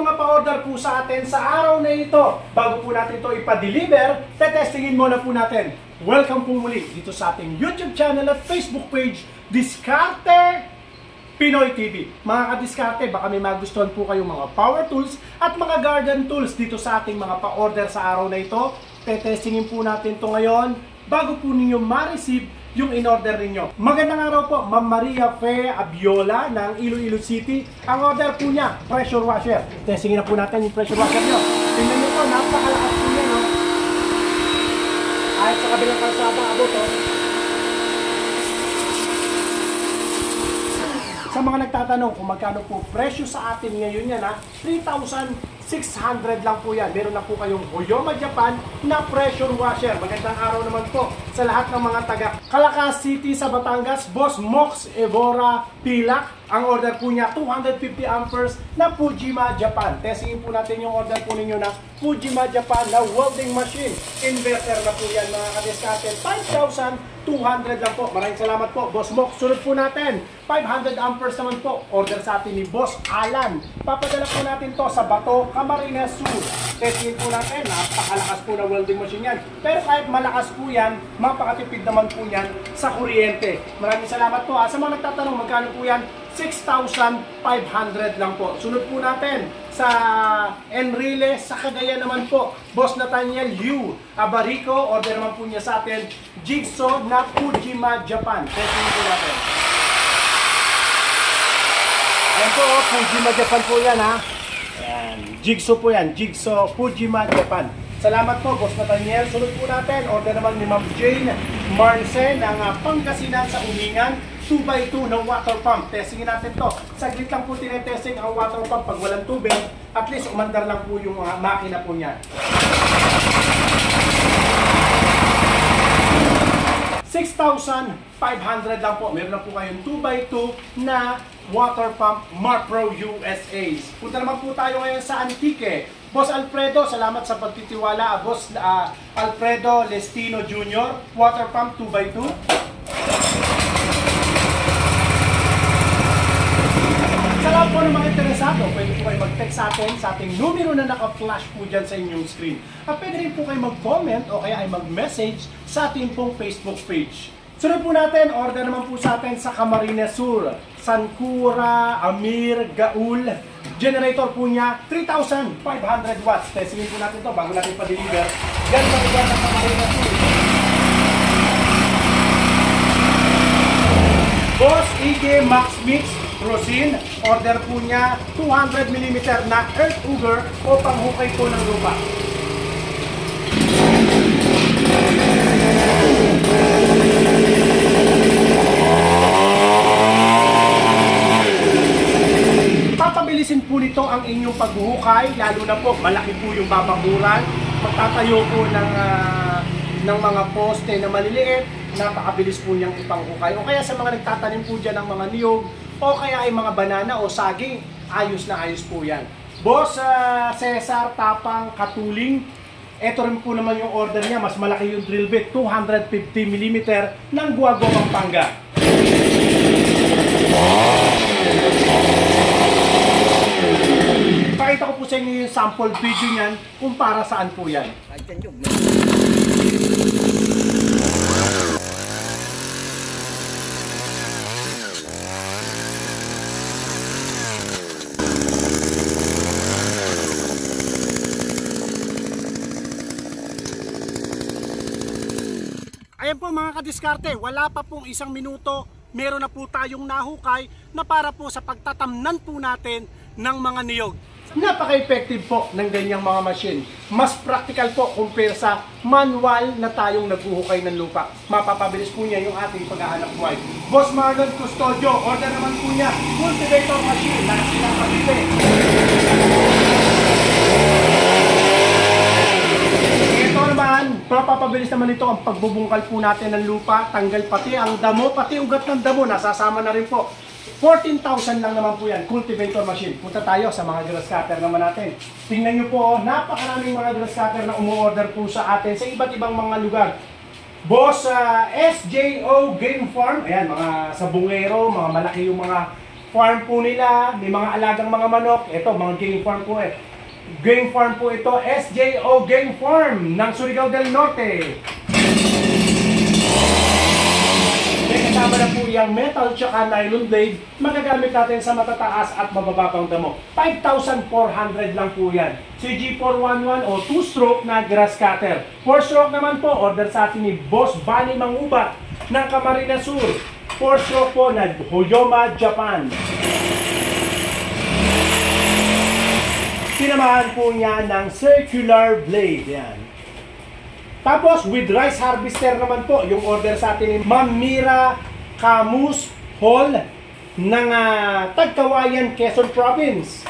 mga pa-order po sa atin sa araw na ito. Bago po natin ito ipa-deliver, tetestingin muna po natin. Welcome po muli dito sa ating YouTube channel at Facebook page, Diskarte Pinoy TV. Mga kadiskarte, baka may magustuhan po kayong mga power tools at mga garden tools dito sa ating mga pa-order sa araw na ito. Tetestingin po natin ito ngayon bago po ninyo ma-receive yung in-order ninyo. Magandang araw po, Ma'am Maria Fe Abiola ng Iloilo City. Ang order po niya, pressure washer. Testingin na po natin yung pressure washer nyo. Tingnan nyo po, napakalakas po niya, no? Kahit sa kabilang kalsada, abot, oh. Sa mga nagtatanong kung magkano po presyo sa atin ngayon yan, ha? 3,600 lang po yan. Meron na po kayong Hoyoma Japan na pressure washer. Magandang araw naman po sa lahat ng mga taga Calacas City sa Batangas. Boss Mox Evora Pilak. Ang order po niya 250 amperes na Fujima Japan. Testingin po natin yung order po ninyo na Fujima Japan na welding machine. Inverter na po yan mga kadiskarte. 5,200 lang po. Maraming salamat po Boss Mox. Sunod po natin 500 amperes naman po. Order sa atin ni Boss Alan. Papadala po natin to sa Bato, Camarines Sur. Testingin po natin. Napakalakas po na welding machine yan. Pero kahit malakas po yan, mapakatipid naman po yan sa kuryente. Maraming salamat po. Sa mga nagtatanong magkano po yan, 6,500 lang po. Sunod po natin sa Enrile, sa Cagayan naman po. Boss Nathaniel Yu Abarico, order naman po niya sa atin jigsaw na Fujima Japan. Testingin po natin. Ayan po, Fujima Japan po yan, ha. Ayan, jigsaw po yan, jigsaw Fujima Japan. Salamat po, Boss Nathaniel. Sunod po natin, order naman ni Ma'am Jane Marce ng Pangasinan sa Umingan, 2x2 ng water pump. Testingin natin to. Saglit lang po tinetesting ang water pump pag walang tubig. At least umandar lang po yung makina po niya. 6,500 lang po. Meron na po kayong 2x2 na water pump Marpro USA. Punta naman po tayo ngayon sa Antique. Boss Alfredo, salamat sa pagtitiwala. Boss Alfredo Lestino Jr. Water pump 2x2. Sa lahat po ng mga interesado, pwede po kayo mag-text sa atin sa ating numero na naka-flash po dyan sa inyong screen. At pwede rin po kayo mag-comment o kaya ay mag-message sa ating pong Facebook page. Sunod po natin, order naman po sa atin sa Camarines Sur, Sancura, Amir, Gaul. Generator po niya, 3,500 watts. Testingin po natin to bago natin pa-deliver. Yan lang yan ang Camarines Sur. Boss IG Max Mix Rosin, order po niya 200mm na earth auger o panghukay po ng lupa. Papabilisin po nito ang inyong paghuhukay, lalo na po malaki po yung babakuran. Magtatayo po ng mga poste na maliliit, napakabilis po niyang ipanghukay. O kaya sa mga nagtatanim po dyan ng mga niyog, o kaya ay mga banana o saging, ayos na ayos po yan. Boss Cesar Tapang Katuling, ito rin po naman yung order niya, mas malaki yung drill bit, 250mm ng Guago, Pampanga. Pakita ko po sa inyo yung sample video niyan kung para saan po yan. Ayan po mga kadiskarte, wala pa pong isang minuto, meron na po tayong nahukay na para po sa pagtatamnan po natin ng mga niyog. Napaka-effective po ng ganyang mga machine. Mas practical po compare sa manual na tayong naghuhukay ng lupa. Mapapabilis po niya yung ating paghahanap buhay. Boss Marlon Custodio, order naman po niya cultivator machine na silang pagpili. Mapapabilis naman ito ang pagbubungkal po natin ng lupa, tanggal pati ang damo, pati ugat ng damo, nasasama na rin po. 14,000 lang naman po yan, cultivator machine. Punta tayo sa mga grass cutter naman natin. Tingnan nyo po, napakaraming mga grass cutter na umu-order po sa atin sa iba't ibang mga lugar. Boss SJO Game Farm, ayan, mga sabungero, mga malaki yung mga farm po nila, may mga alagang mga manok. Ito, mga game farm po eh. Game farm po ito, SJO Game Farm ng Surigao del Norte. May kasama na po yung metal tsaka nylon blade. Magagamit natin sa matataas at mabababang damo. 5,400 lang po yan. CG411 o 2-stroke na grass cutter. 4-stroke naman po, order sa atin ni Boss Bani Mangubat ng Camarines Sur. 4-stroke po na Hoyoma, Japan. Sinamahan po niya ng circular blade. Yan. Tapos, with rice harvester naman po, yung order sa atin ni Ma'am Mira Camus Hall ng Tagkawayan, Quezon Province.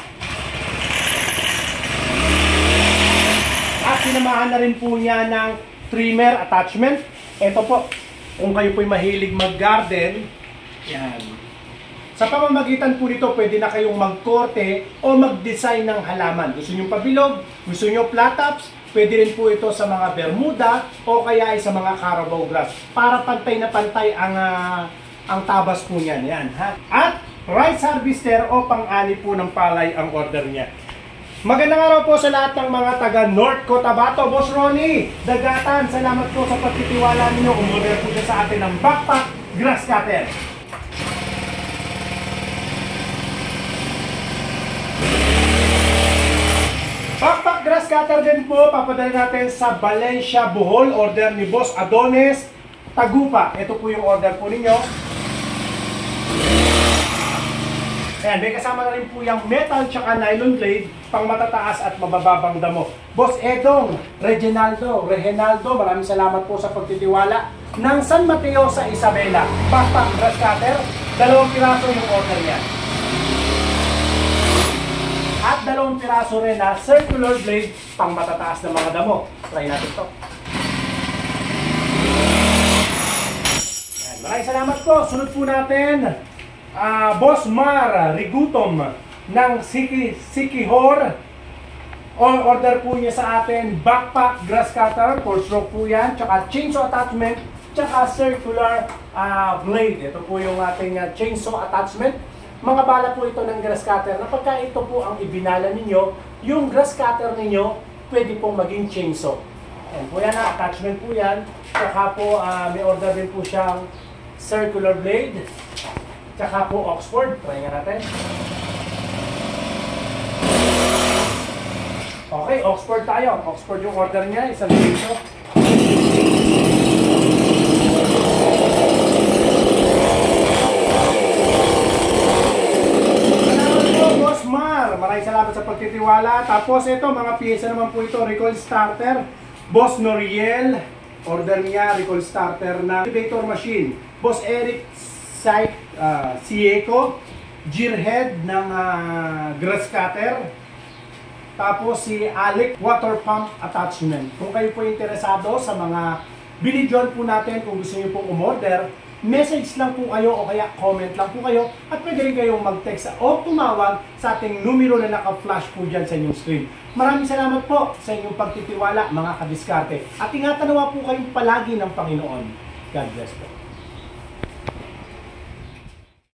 At sinamahan na rin po niya ng trimmer attachment. Ito po, kung kayo po'y mahilig mag-garden, yan. Sa pamamagitan po nito, pwede na kayong magkorte o mag-design ng halaman. Gusto nyo pabilog, gusto nyo flat tops, pwede rin po ito sa mga bermuda o kaya ay sa mga carabao grass. Para pantay na pantay ang tabas po niyan. Yan, ha? At rice harvester o pang-ani po ng palay ang order niya. Magandang araw po sa lahat ng mga taga North Cotabato. Boss Ronnie, Dagatan, salamat po sa pagtitiwala ninyo. Umorder po siya sa atin ng backpack grass cutter. Backpack grass cutter din po, papadala natin sa Valencia, Bohol. Order ni Boss Adonis Tagupa. Ito po yung order po ninyo. Ayan, may kasama na rin po yung metal tsaka nylon blade pang matataas at mabababang damo. Boss Edong Reginaldo, maraming salamat po sa pagtitiwala ng San Mateo sa Isabela. Backpack grass cutter, 2 piraso yung order niya. At 2 piraso rin na circular blade pang matataas na mga damo. Try natin ito. Ayan, maraming salamat po. Sunod po natin, Boss Mar Rigutom ng Sikihor. Order po niya sa atin backpack grass cutter, 4-stroke po yan, tsaka chainsaw attachment, tsaka circular blade. Ito po yung ating chainsaw attachment. Mga bala po ito ng grass cutter na pagka ito po ang ibinala ninyo, yung grass cutter ninyo pwede pong maging chainsaw. Ayan po yan, attachment po yan. Tsaka po may order din po siyang circular blade. Tsaka po Oxford. Try nga natin. Okay, Oxford tayo. Oxford yung order niya. Isang chainsaw. Maraming salamat sa pagtitiwala. Tapos ito, mga piyesa naman po ito, recoil starter. Boss Noriel, order niya, recoil starter na elevator machine. Boss Eric Sieco, gearhead ng grass cutter. Tapos si Alec, water pump attachment. Kung kayo po interesado sa mga binidyon po natin, kung gusto niyo pong umorder, message lang po kayo o kaya comment lang po kayo at pwede rin kayong mag-text o tumawag sa ating numero na naka-flash po dyan sa inyong screen. Maraming salamat po sa inyong pagtitiwala mga kadiskarte at ingatan nawa po kayong palagi ng Panginoon. God bless po.